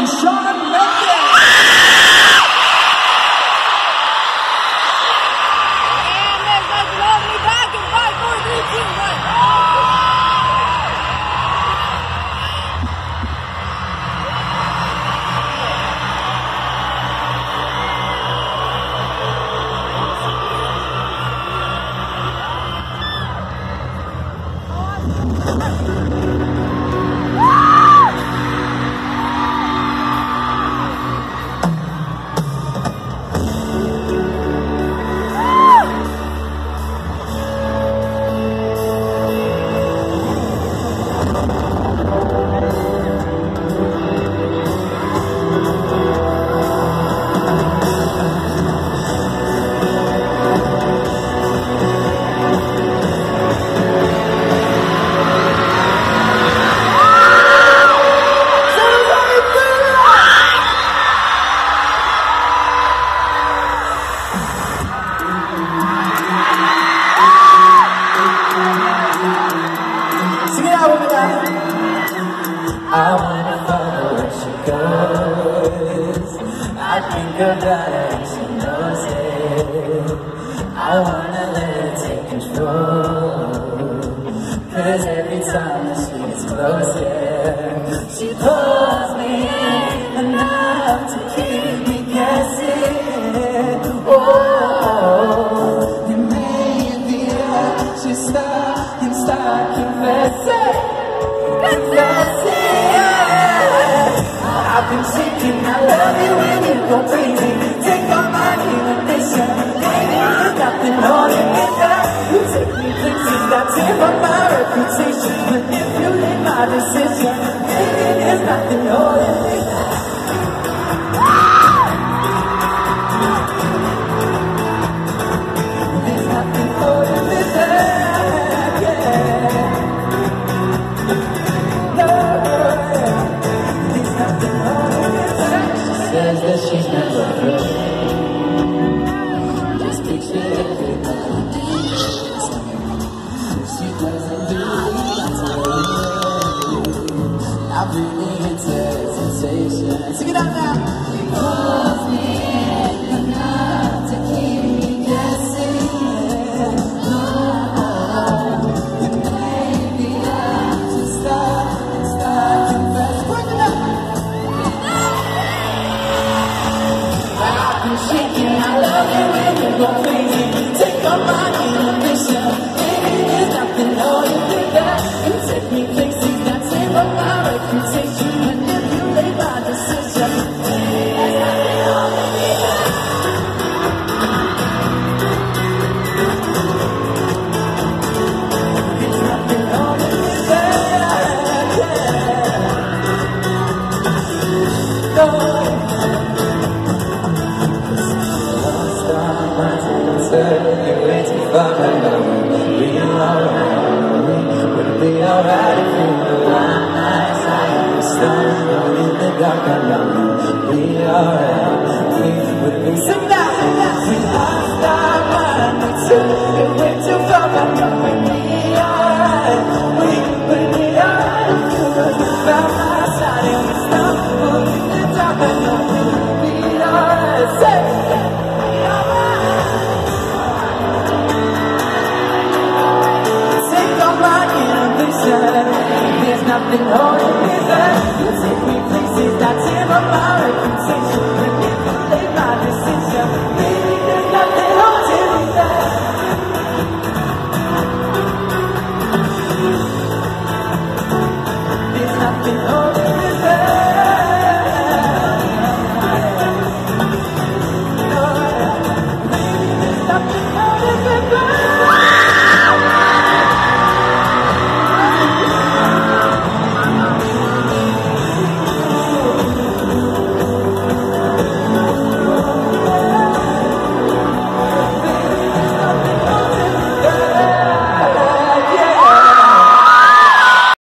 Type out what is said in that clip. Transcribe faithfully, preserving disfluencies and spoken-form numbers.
Shawn Mendes. And there's that lovely back in five, four, three, two, one. I wanna follow where she goes. I think of that and she knows it. I wanna let her take control, 'cause every time that she gets closer, she pulls me in enough to keep me guessing. Oh, and maybe I should stop and start confessing. Confessing. I've been seeking, I love you when you go crazy. Take all my inhibition, baby, there's nothing holding me back. You take me places that tear up my reputation, but if you leave my decision, baby, there's nothing holding me back. There's nothing holding me back, yeah. No, there's nothing holding me back. She says that she's never heard. Just picture everybody. She doesn't believe it. I'm really into sensation. Sing it out now. She pulls me in enough to keep me guessing. Oh, and maybe I should stop and start confessing. Bring it up. I've been shaking, I love it when you go crazy. Take all my inhibition, baby, there's nothing holding me back. You take me places that tear up my reputation, but if you make my decision, there's nothing holding me back. There's nothing holding me back, yeah. No. You're way too far right now. We'll be alright. We'll be alright if you know I'm outside. We're stumbling in the dark. I know we'll be alright. We will be sing now. We lost our mind. You're way too far right now. We'll be alright. We will be alright if you know I'm outside. We're stumbling in the dark. I know we'll be alright. Say. There's nothing holding me back. You take me places that tear up my reputation, but if you make my decision, baby, there's nothing holding me back. There's nothing holding me back. No, baby, there's nothing holding me back.